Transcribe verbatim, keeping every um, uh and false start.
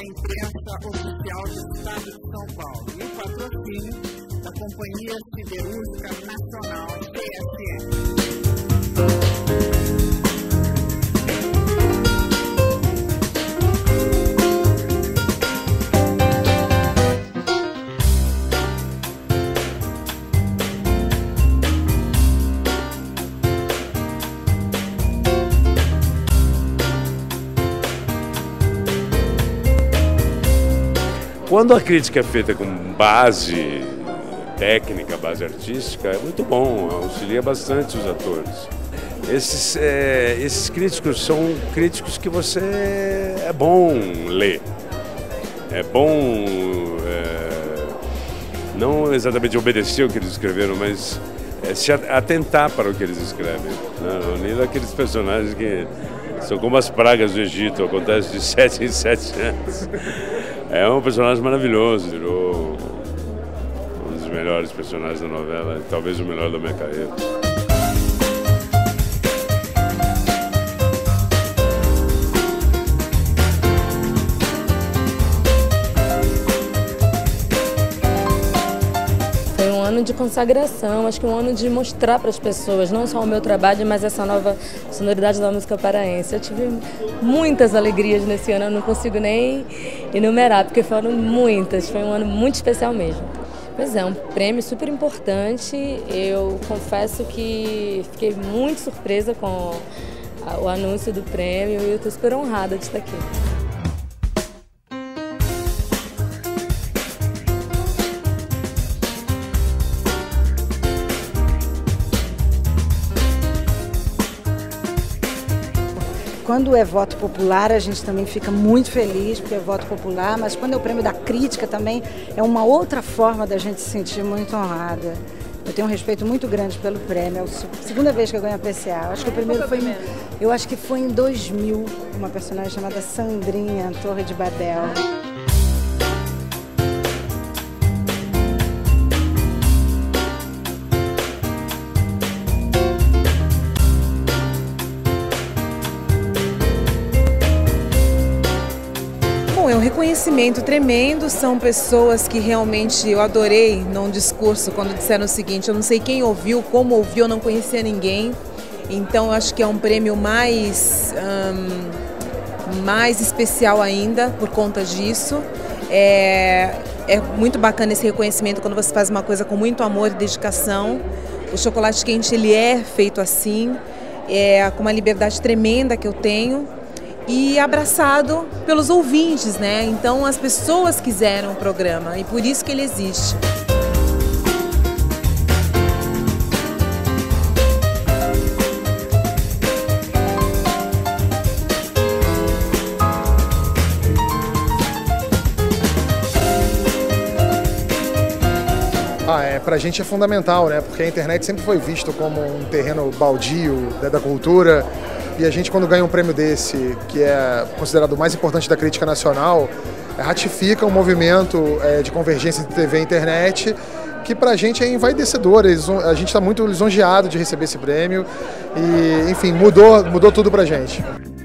da imprensa oficial do Estado de São Paulo e o patrocínio da Companhia Siderúrgica Nacional C S N. Quando a crítica é feita com base técnica, base artística, é muito bom, auxilia bastante os atores. Esses, é, esses críticos são críticos que você é bom ler, é bom é, não exatamente obedecer o que eles escreveram, mas é, se atentar para o que eles escrevem. Não, nem daqueles personagens que são como as pragas do Egito, acontece de sete em sete anos. É um personagem maravilhoso, virou um dos melhores personagens da novela, talvez o melhor da minha carreira. Foi um ano de consagração, acho que um ano de mostrar para as pessoas, não só o meu trabalho, mas essa nova sonoridade da música paraense. Eu tive muitas alegrias nesse ano, eu não consigo nem enumerar, porque foram muitas, foi um ano muito especial mesmo. Pois é, um prêmio super importante, eu confesso que fiquei muito surpresa com o anúncio do prêmio e eu estou super honrada de estar aqui. Quando é voto popular, a gente também fica muito feliz, porque é voto popular, mas quando é o prêmio da crítica também é uma outra forma da gente se sentir muito honrada. Eu tenho um respeito muito grande pelo prêmio, é a segunda vez que eu ganho a P C A. Eu acho que o primeiro foi, eu acho que foi em dois mil, uma personagem chamada Sandrinha, Torre de Babel. É um reconhecimento tremendo, são pessoas que realmente eu adorei num discurso quando disseram o seguinte: eu não sei quem ouviu, como ouviu, eu não conhecia ninguém, então eu acho que é um prêmio mais, um, mais especial ainda por conta disso. É, é muito bacana esse reconhecimento quando você faz uma coisa com muito amor e dedicação. O chocolate quente ele é feito assim, é, com uma liberdade tremenda que eu tenho. E abraçado pelos ouvintes, né? Então as pessoas quiseram o programa e por isso que ele existe. Ah, é, pra gente é fundamental, né? Porque a internet sempre foi visto como um terreno baldio, né, da cultura. E a gente, quando ganha um prêmio desse, que é considerado o mais importante da crítica nacional, ratifica um movimento é, de convergência entre T V e internet, que pra gente é envaidecedor. A gente está muito lisonjeado de receber esse prêmio e, enfim, mudou, mudou tudo pra gente.